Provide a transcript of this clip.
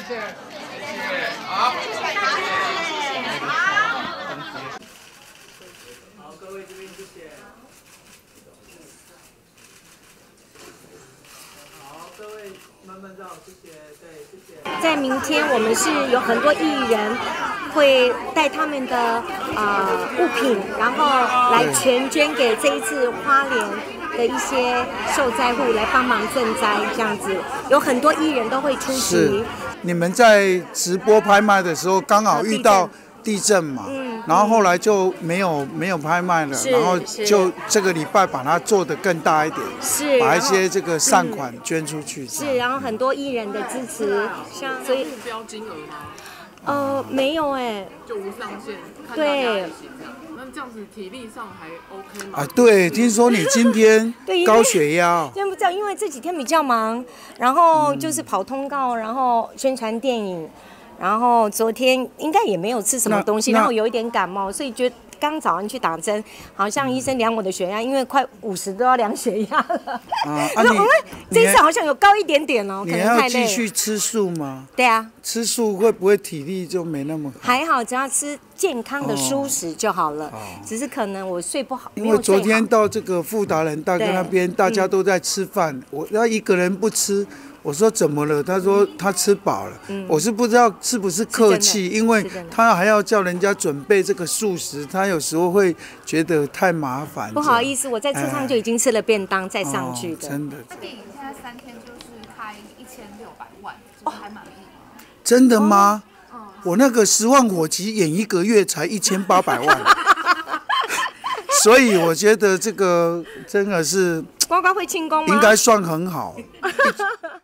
谢，谢谢，好， 好，各位这边谢谢。好，各位慢慢照，谢谢，对，谢谢。 在明天，我们是有很多艺人会带他们的物品，然后来全捐给这一次花莲的一些受灾户来帮忙赈灾，这样子有很多艺人都会出席。 你们在直播拍卖的时候刚好遇到地震嘛，然后后来就没有拍卖了，然后就这个礼拜把它做得更大一点， 是把一些这个善款捐出去。 是，然后很多艺人的支持，像所以目标金额吗？ 没有哎， 就无上限，看大家的心这样。那这样子体力上还 OK 吗？ 啊，对，听说你今天高血压， 真不知道，因为这几天比较忙，然后就是跑通告，然后宣传电影，然后昨天应该也没有吃什么东西，然后有一点感冒，所以觉得刚早上去打针，好像医生量我的血压，因为快50都要量血压了。这一次好像有高一点点哦，可能太累了。 你还要继续吃素吗？ 对啊， 吃素会不会体力就没那么好？ 还好，只要吃健康的蔬食就好了。只是可能我睡不好， 因为昨天到这个富达人大哥那边，大家都在吃饭，我要一个人不吃。我说怎么了？他说他吃饱了。我是不知道是不是客气，因为他还要叫人家准备这个素食，他有时候会觉得太麻烦。 不好意思，我在车上就已经吃了便当再上去的。 真的。 那电影现在3天就是开1600万，还满意吗？ 真的吗？我那个10万火急演1个月才1800万。所以我觉得这个真的是呱呱会庆功吗？ 应该算很好。